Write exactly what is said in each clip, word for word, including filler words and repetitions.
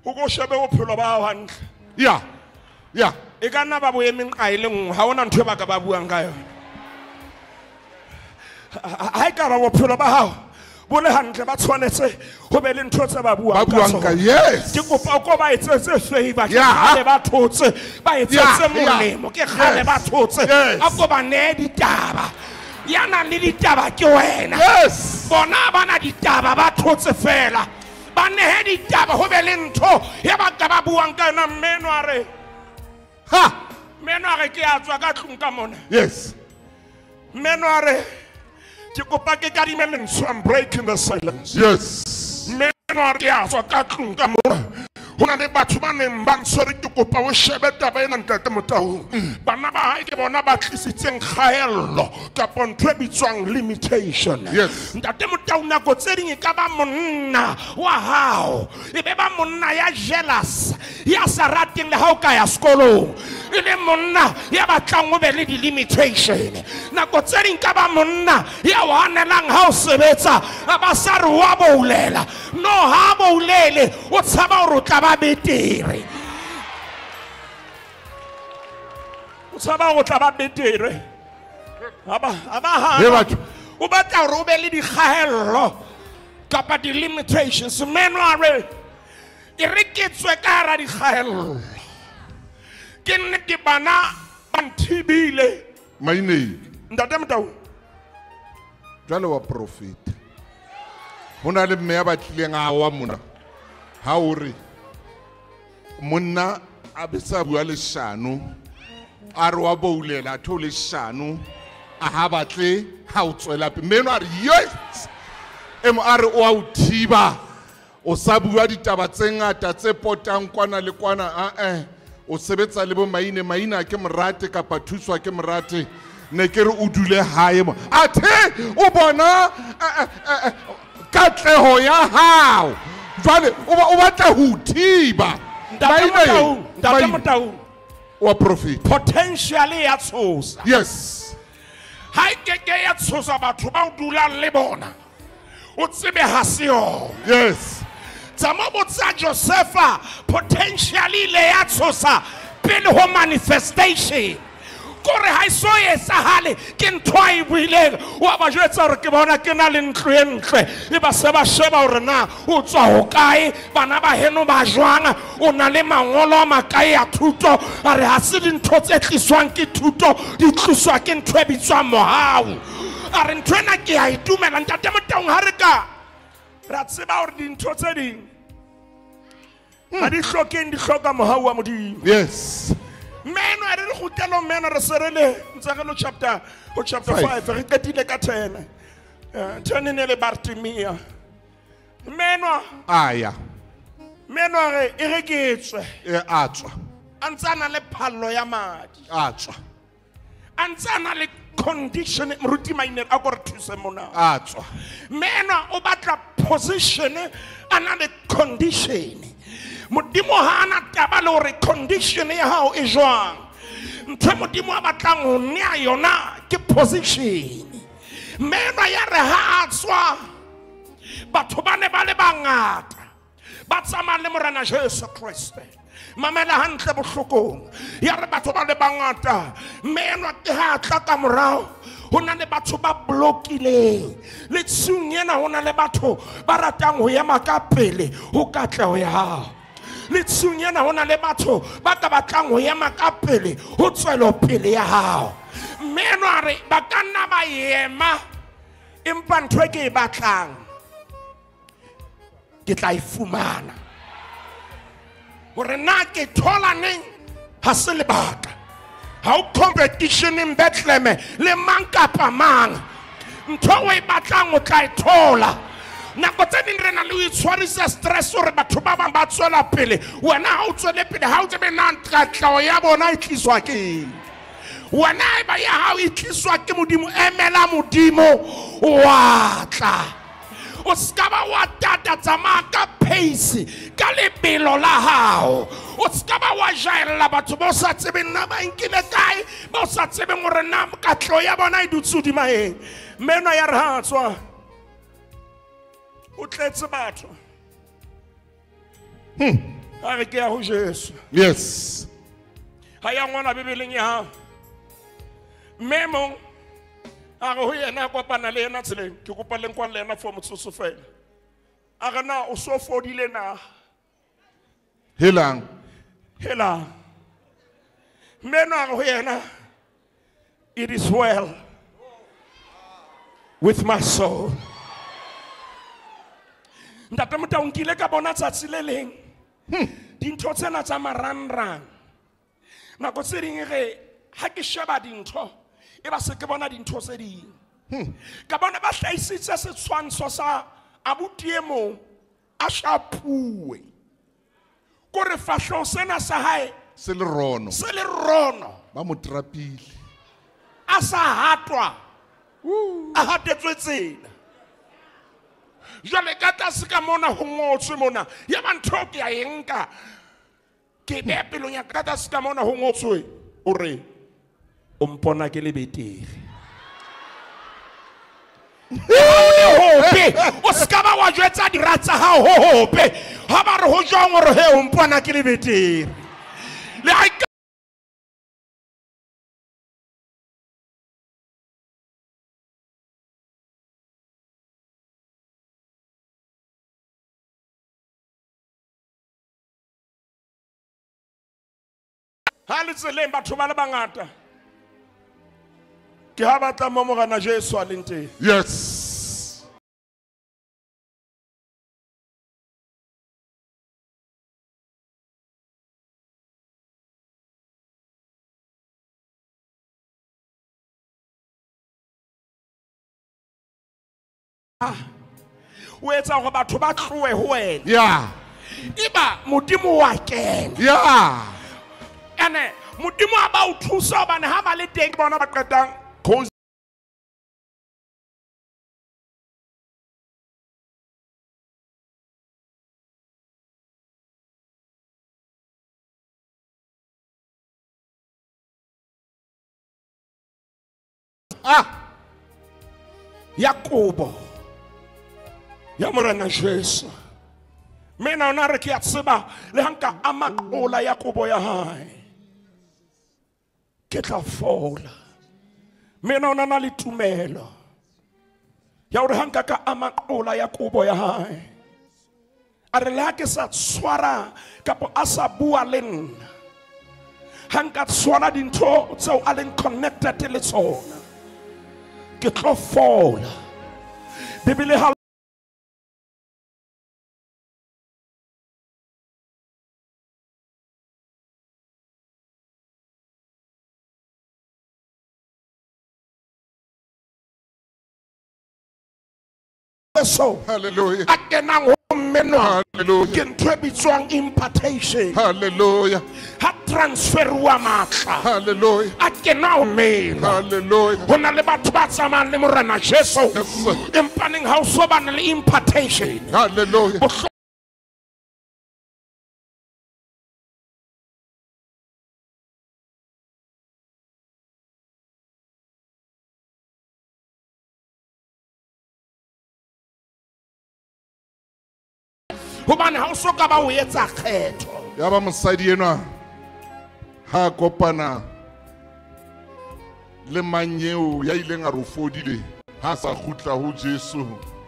o go shebe bophelo ba hao hantle. Yeah. Yeah. E ka nna ba boemeng ka ile nngwe ha ona ntho e ba ka ba buang ka yona. Ha e ka ba bophelo ba hao bo le hantle ba tshwanetse ho be le ntho tse ba buang ka tsona. Yes. Ke kopa o ko ba etsetse favor ke Yeah. gale ba thotse ba etsetse Yeah, molemo ke gale Yes. ba thotse Yes. a ko ba ne ditaba yana le ditaba ke wena. Yes. Bona bana ditaba ba thotse fela ba nehe ditaba ho be le ntho ya ba ka ba buang ka yona. Mmeno a re Ha. mmeno a re ke a tswa ka tlung ka mona. Yes. Mmeno a re ke kopa ke kadime lentswe. I'm breaking the silence. Yes. Mmeno a re ke a tswa ka tlung ka mona. Hona le batho ba neng ba ntshwere ke kopa o shebe taba ena ntate Motaung. Bana ba hae ke bona ba tlisitseng kgaello kapa ntho e bitswang limitation. Yes. Ntate Motaung nako tse ding e ka ba monna wa hao e be ba monna ya jealous ya sa rateng le ha o ka ya sekolong e le monna ya batlang o be le di-limitation. Nako tse ding ka ba monna ya o hanelang ha o sebetsa a ba sa re wa boulela no ha boulele o tshaba hore o tla ba betere. O tshaba hore o tla ba betere. Aba aba He ha batho. o batla hore o be le dikgahello kapa di-limitations. Mmeno a re e re ke tswe ka hara dikgahello ke nnete bana ba nthibile. Maine. Ntate Motaung Jwale wa profeta. Hona le mme ya batlileng a wa mona. Ha o re monna a be sa bua leshano a re wa boulela tho leshano a ha batle ha o tswela pe meno a re yes em a re o a o thiba o sa bua ditaba tse ngata tse potang kwana le kwana a eh o sebetsa le bo maine maina ke morate kapa thuswa ke morate ne ke re o dule hae mo athe o bona katleho ya hao jwale o batla ho thiba Ntate Motaung Ntate Motaung wa prophet potentially ya tshosa. yes Ha e ke ke ya tshosa batho ba o dulang le bona o tsebe ha se yona. yes Tsama botsa Josepha potentially le ya tshosa pele ho manifestation. Kore ha iso etsahale ke ntho a e buileng wa ba jwetsa hore ke bona ke na le ntlo e ntle e ba se ba sheba hore na o tswa ho kae bana ba heno ba jwang o na le mangolo a makae ya thuto a re ha se dintho tse tliswang ke thuto di tliswa ke ntho e bitswang mohau a re ntho ena ke a itumela. Ntate Motaung ha re ka ra tseba hore dintho tse ding ha di hlokeng di hloka mohau wa Modimo. yes Meno a re re gotelo meno re serele ntsagelo chapter ho chapter Five. five re qetile ka ten. Eh, ten ne le Bartimea. Meno aya meno a re e re ke tswe e a tswa a ntsana le phallo ya madi a tswa a ntsana le condition moruti mainer a go re thuse mona. a tswa Meno o batla position a na le condition. Modimo ha ana taba le hore condition ya hao e jwang. Ntho Modimo a batlang ho nea yona ke position. Meno ya re ha tswa batho ba ne ba le bangata ba tsamaya le Morena Jesu Kriste. Mamela hantle bohlokong ya re batho ba le bangata meno ke ha tla ka morao ho na le batho ba blokileng le tsunyena ho na le batho ba ratang ho ema ka pele ho katleho ya hao. Le tsunyena ho na le batho ba ka batlang ho ema ka pele ho tswelo pele ya hao. Meno a re ba ka nna ba ema empa ntho e ke e batlang ke tla e fumana hore na ke thola neng ha se lebaka. Ha o competition in Bethlehem le mang kapa mang ntho o e batlang o tla e thola. Nako tse ding re na le ho itshwarisa stress hore batho ba bang ba tswela pele wena ha o tswele pele ha o tsebe na katleho ya bona e tliswa ke wena e ba ya hao e tliswa ke Modimo. Emela Modimo wa tla o ska ba wa tata tsamaya ka pace ka lebelo la hao o ska ba wa jaela batho ba o sa tsebeng na ba nkile kae ba o sa tsebeng hore na katleho ya bona e dutse hodima eng. Meno ya re ha tswa o tletse batho a re ke ya ho Jesu. Yes. Ha ya ngwana Bibeleng ya hao. Memo a re ho yena kopana le yena tseleng ke kopa le nkwa le yena for motsotso fela. A re na o so fodile na? Helang. Helang. Meno a re ho yena, it is well with my soul. Ntate Motau nkile ka bona tsatsi le leng. Dintho tsena tsa marangrang. Nako tse ding re ha ke sheba dintho e ba se ke bona dintho tse ding. Ka bona ba hlaisitse setshwantsho sa abuti e mong a shapuwe. Kore fahlo sena sa hae Se le rono. se le rono. Ba mo trapile. A sa hatwa. A hatetswe tsela. Jwale ka tlase ka mona ho ngotswe mona ya ba ntho ke a e nka ke be pelong ya ka tlase ka mona ho ngotswe o re o mpona ke le betere. O ska ba wa jwetsa diratsa ha ho hope ha ba re ho jwang hore he o mpona ke le betere. Le ha ha le tseleng batho ba le bangata ke ha batla mo Morena Jesu a leng teng. Yes. O etsa hore batho ba tlohe ho wena. Yeah. Iba modimo wa kena. Yeah. Ene modimo a ba o thusa hobane ha ba le teng bona ba qetang cause ah Yakobo ya Morena Jesu. Mena ona re ke a tseba le hanka amakola Yakobo ya hae ke tla fola. Mena ona na le tumelo ya hore hanka ka amakola Yakobo ya hae a re le ha ke sa tshwara kapo a sa bua le nna hanka tshwara dintho tseo a leng connected le tsona ke tlo fola. Bibele ha so Hallelujah. a kenang ho meno Hallelujah. ke ntho e bitswang impartation. Hallelujah. Ha transferwa matla Hallelujah. a kena ho meno. Hallelujah. Ho na le batho ba tsamayang le Morena Jesu Yes, sir. empaneng ha o so ba na le impartation. Hallelujah. Hobane ha o so ka ba o etsa kgetho. Ya ba mosadi enwa ha kopana le manyeo ya ileng a re fodile ha sa khutla ho Jesu.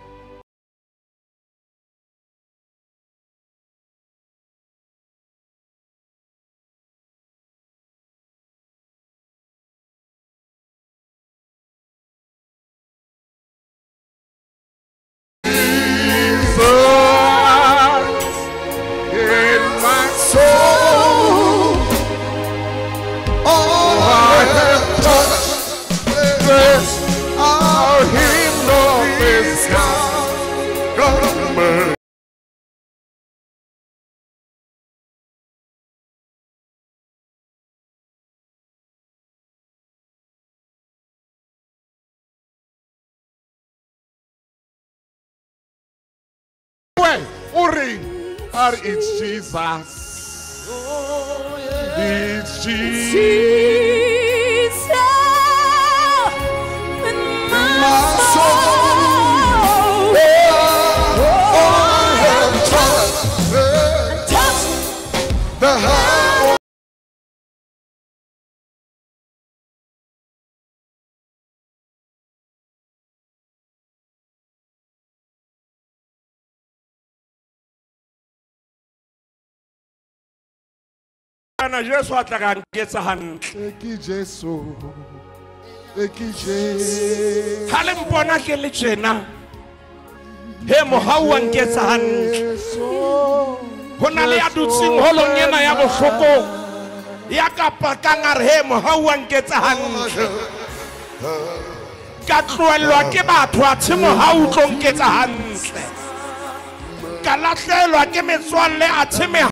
Uri, are it's Jesus. It's Jesus. Jesus in my soul. Oh, oh, Touch the house. Ana Jesu a tla ka nketsa hantle. Thank you, Jesus. Thank you, Jesus. Ha le mpona ke le tjena. He mohau wa nketsa hantle. Ho na le ya dutseng holong ena ya bohloko. Ya kapa ka ngare he mohau wa nketsa hantle. Ka tlohelwa ke batho a tse mohau tlo nketsa hantle. Ka lahlelwa ke metswalle a tse me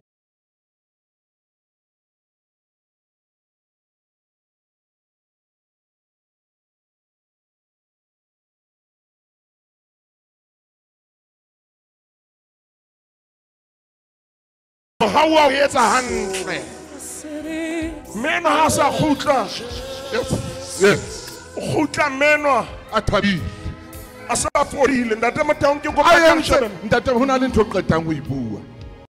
how are you? Men has a khutla. Yes. Yes. Khutla meno Atabi. asa for healing. That time I I am saying that hona le ntho qetang ho ibua.